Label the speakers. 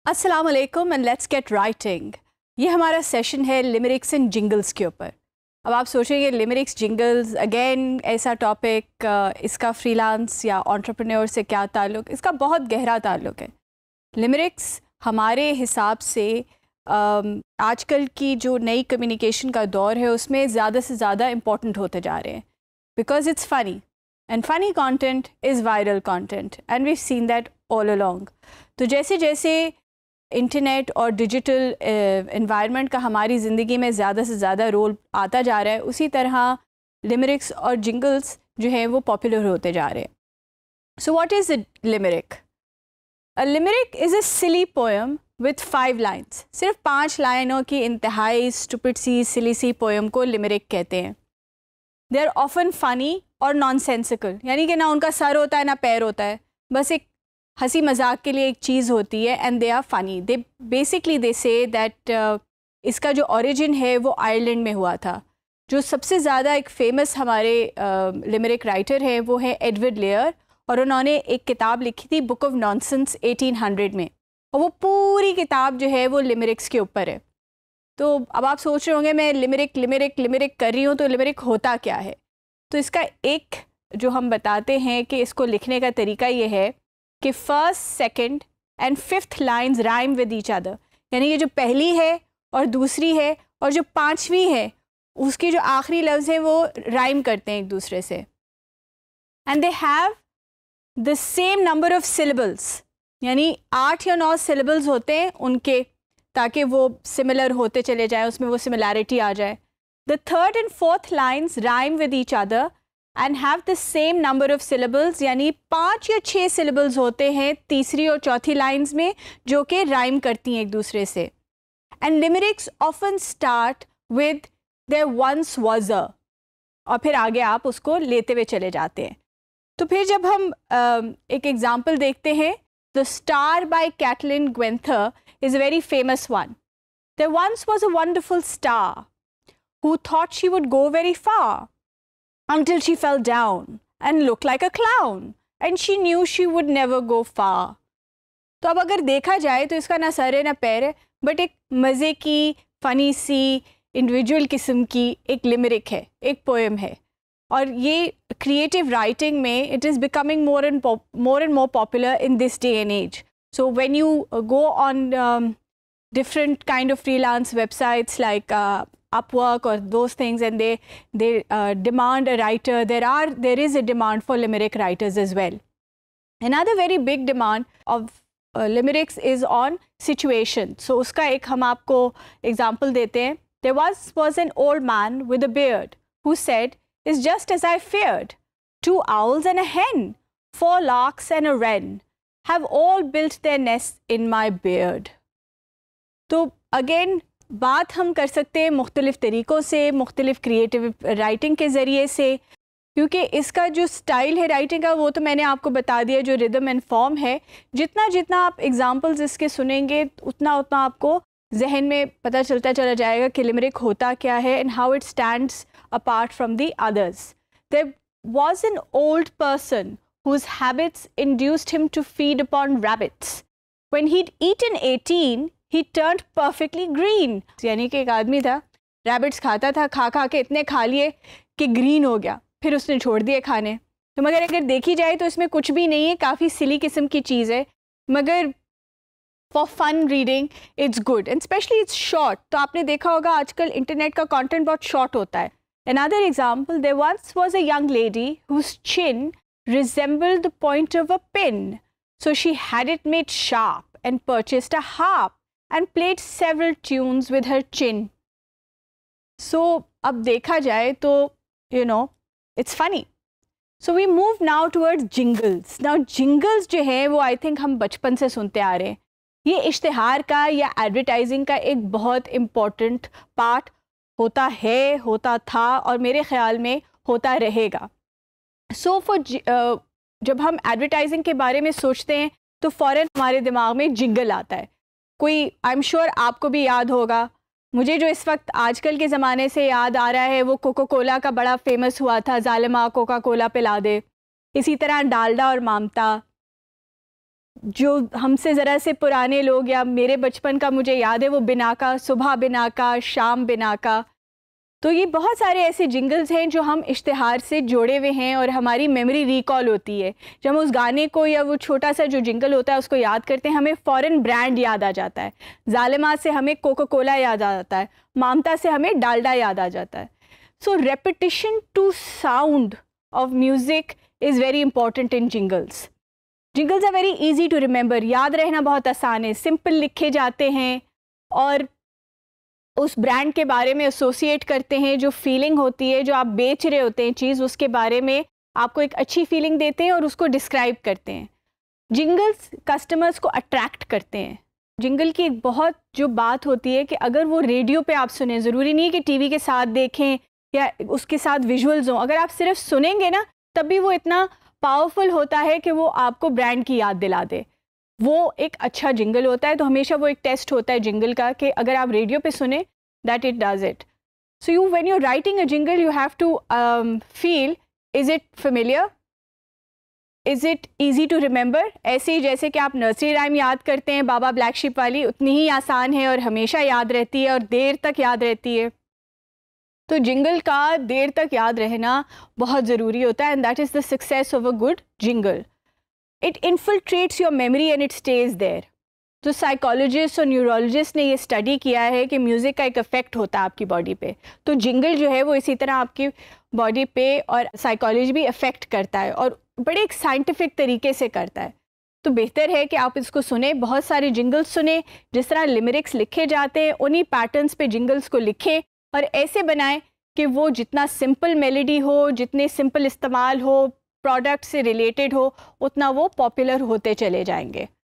Speaker 1: अस्सलाम वालेकुम and let's get writing. ये हमारा सेशन है लिमरिक्स एंड जिंगल्स के ऊपर। अब आप सोचेंगे लिमरिक्स जिंगल्स अगेन ऐसा टॉपिक, इसका फ्रीलांस या एंटरप्रेन्योर से क्या ताल्लुक़? इसका बहुत गहरा ताल्लुक़ है। लिमरिक्स हमारे हिसाब से आजकल की जो नई कम्युनिकेशन का दौर है उसमें ज़्यादा से ज़्यादा इम्पॉर्टेंट होते जा रहे हैं because it's funny and funny content is viral content and we seen that all along. तो जैसे जैसे इंटरनेट और डिजिटल एनवायरनमेंट का हमारी ज़िंदगी में ज़्यादा से ज़्यादा रोल आता जा रहा है, उसी तरह लिमरिक्स और जिंगल्स जो हैं वो पॉपुलर होते जा रहे हैं। So what is a limerick? A limerick is a silly poem with 5 lines. सिर्फ 5 लाइनों की इंतहाई स्टूपिड सी सिली सी पोएम को लिमरिक कहते हैं। दे आर ऑफन फ़नी और नॉनसेंसिकल, यानी कि ना उनका सर होता है ना पैर होता है, बस एक हंसी मजाक के लिए एक चीज़ होती है and they are funny. They basically they say that इसका जो ओरिजिन है वो आयरलैंड में हुआ था। जो सबसे ज़्यादा एक फ़ेमस हमारे लिमरिक राइटर हैं वो है एडवर्ड लेयर, और उन्होंने एक किताब लिखी थी बुक ऑफ नॉनसेंस 1800 में, और वो पूरी किताब जो है वो लिमरिक्स के ऊपर है। तो अब आप सोच रहे होंगे मैं लिमरिक लिमरिक लिमरिक कर रही हूँ, तो लिमरिक होता क्या है? तो इसका एक जो हम बताते हैं कि इसको लिखने का तरीका ये है कि first, second and fifth lines rhyme with each other, यानी ये जो पहली है और दूसरी है और जो 5वीं है उसकी जो आखिरी लफ्ज़ है वो राइम करते हैं एक दूसरे से। And they have the same number of syllables, यानी 8 या 9 सिलेबल्स होते हैं उनके, ताकि वो सिमिलर होते चले जाएं, उसमें वो सिमिलैरिटी आ जाए। The third and fourth lines rhyme with each other and have the same number of syllables, यानी 5 या 6 सिलेबल्स होते हैं तीसरी और चौथी लाइन्स में जो कि राइम करती हैं एक दूसरे से। And limericks often start with there once was a, और फिर आगे आप उसको लेते हुए चले जाते हैं। तो फिर जब हम एक एग्जाम्पल देखते हैं, the star by Caitlin Guenther is a very famous one. There once was a wonderful star who thought she would go very far until she fell down and looked like a clown and she knew she would never go far। तो अब अगर देखा जाए तो इसका ना sir है ना पैर है, बट एक मज़े की फ़नी सी इंडिविजुअल किस्म की एक लिमरिक है, एक पोएम है, और ये क्रिएटिव राइटिंग में it is becoming more and more popular in this day and age. So when you go on different kind of freelance websites like Upwork or those things, and they demand a writer, there is a demand for limerick writers as well. Another very big demand of limericks is on situation. So uska ek hum aapko example dete hain. There was an old man with a beard who said, "It's just as I feared. 2 owls and a hen, 4 larks and a wren have all built their nests in my beard." तो again बात हम कर सकते हैं मुख्तलिफ़ तरीक़ों से, मुख्तलिफ़ क्रिएटिव राइटिंग के ज़रिए से, क्योंकि इसका जो स्टाइल है राइटिंग का वो तो मैंने आपको बता दिया, जो रिदम एंड फॉर्म है। जितना जितना आप एग्जांपल्स इसके सुनेंगे उतना उतना आपको जहन में पता चलता चला जाएगा कि लिमरिक होता क्या है and how it stands apart from the others. There was an old person whose habits induced him to feed upon rabbits. When he'd eaten 18, he turned perfectly green. यानी कि एक आदमी था, रैबिट्स खाता था, खा खा के इतने खा लिए कि ग्रीन हो गया, फिर उसने छोड़ दिए खाने। तो मगर अगर देखी जाए तो इसमें कुछ भी नहीं है, काफ़ी सिली किस्म की चीज़ है, मगर for fun reading it's good and specially it's short. तो आपने देखा होगा आजकल इंटरनेट का कंटेंट बहुत शॉर्ट होता है। Another example, there once was a young lady whose chin resembled the point of a pin. So she had it made sharp and purchased a harp and played several tunes with her chin. So अब देखा जाए तो it's funny. So we move now towards jingles. Now jingles जो है वो I think हम बचपन से सुनते आ रहे हैं। ये इश्तिहार का या एडवर्टाइजिंग का एक बहुत इम्पोर्टेंट पार्ट होता है, होता था, और मेरे ख़्याल में होता रहेगा। सो जब हम एडवर्टाइजिंग के बारे में सोचते हैं तो फ़ौरन हमारे दिमाग में जिंगल आता है। कोई आई एम श्योर आपको भी याद होगा, मुझे जो इस वक्त आजकल के ज़माने से याद आ रहा है वो कोका कोला का बड़ा फेमस हुआ था, ज़ालिमा कोका कोला पिला दे। इसी तरह डालडा और मामता, जो हमसे ज़रा से पुराने लोग या मेरे बचपन का मुझे याद है वो बिनाका, सुबह बिनाका, शाम बिनाका, तो ये बहुत सारे ऐसे जिंगल्स हैं जो हम इश्तिहार से जोड़े हुए हैं और हमारी मेमोरी रिकॉल होती है। जब हम उस गाने को या वो छोटा सा जो जिंगल होता है उसको याद करते हैं, हमें फ़ौरन ब्रांड याद आ जाता है। ज़ालिमा से हमें कोका कोला याद आ जाता है, ममता से हमें डालडा याद आ जाता है। So repetition to sound of music is very important in jingles. Jingles are very easy to remember, याद रहना बहुत आसान है, सिंपल लिखे जाते हैं और उस ब्रांड के बारे में एसोसिएट करते हैं। जो फीलिंग होती है, जो आप बेच रहे होते हैं चीज़, उसके बारे में आपको एक अच्छी फीलिंग देते हैं और उसको डिस्क्राइब करते हैं। जिंगल्स कस्टमर्स को अट्रैक्ट करते हैं। जिंगल की एक बहुत जो बात होती है कि अगर वो रेडियो पे आप सुने, ज़रूरी नहीं है कि टीवी के साथ देखें या उसके साथ विजुअल्स हों, अगर आप सिर्फ सुनेंगे ना तब भी वो इतना पावरफुल होता है कि वो आपको ब्रांड की याद दिला दे। वो एक अच्छा जिंगल होता है। तो हमेशा वो एक टेस्ट होता है जिंगल का कि अगर आप रेडियो पे सुने, that it does it. So you when you are writing a jingle you have to feel, is it familiar, is it easy to remember. ऐसे ही जैसे कि आप नर्सरी राइम याद करते हैं बाबा ब्लैक शिप वाली, उतनी ही आसान है और हमेशा याद रहती है और देर तक याद रहती है। तो जिंगल का देर तक याद रहना बहुत ज़रूरी होता है, and that is the success of a good jingle. It infiltrates your memory and it stays there. तो साइकोलॉजिस्ट और न्यूरोलॉजिस्ट ने ये स्टडी किया है कि म्यूज़िक का एक इफ़ेक्ट होता है आपकी बॉडी पे। तो जिंगल जो है वो इसी तरह आपकी बॉडी पे और साइकोलॉजी भी इफ़ेक्ट करता है और बड़े एक साइंटिफिक तरीके से करता है। तो बेहतर है कि आप इसको सुने, बहुत सारे जिंगल्स सुने, जिस तरह लिमिरिक्स लिखे जाते हैं उन्हीं पैटर्न्स पे जिंगल्स को लिखें और ऐसे बनाएं कि वो जितना सिंपल मेलोडी हो, जितने सिंपल इस्तेमाल हो, प्रोडक्ट से रिलेटेड हो, उतना वो पॉपुलर होते चले जाएंगे।